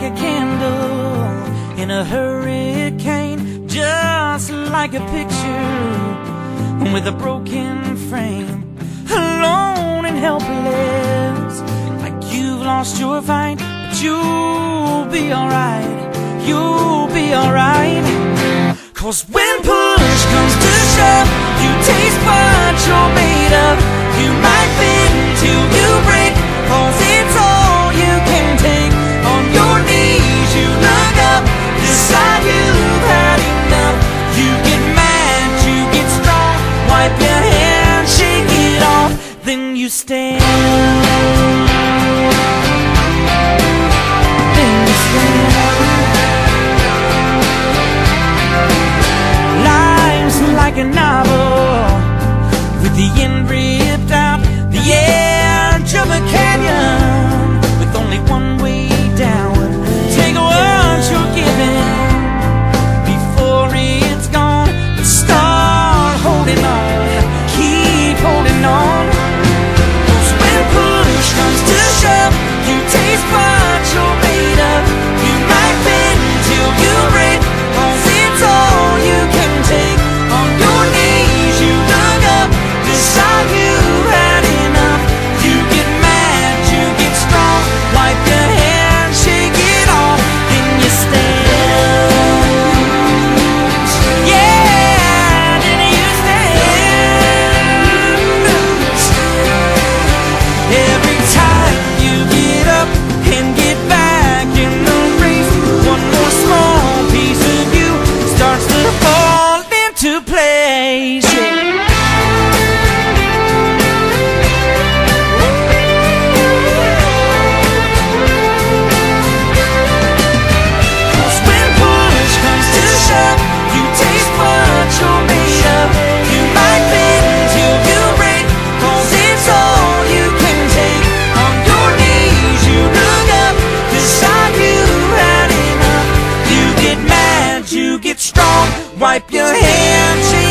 a candle in a hurricane, just like a picture with a broken frame, alone and helpless, like you've lost your fight, but you'll be alright, you'll be alright. 'Cause when push comes to shove, you taste what you're made of. You might bend till you break, 'cause it's all you can take. On your knees you look up, decide you've had enough. You get mad, you get strong, wipe your hands, shake it off, then you stand. Then you stand. Life's like a novel, with the end ripped out, the edge of a canyon, with only one way down. Take what you're given before it's gone, and start holding on, keep holding on. 'Cause when push comes to shove, you taste what you're made of. You might bend till you break, 'cause it's all you can take. On your knees you look up, decide you've had enough. You get mad, you get strong, wipe your hands, shake it off, then you stand. Yeah, then you stand. Every time you get up and get back in the race, one more small piece of you starts to fall into place. You taste what you're made of. You might bend till you break, 'cause it's all you can take. On your knees you look up, decide you've had enough. You get mad, you get strong, wipe your hands,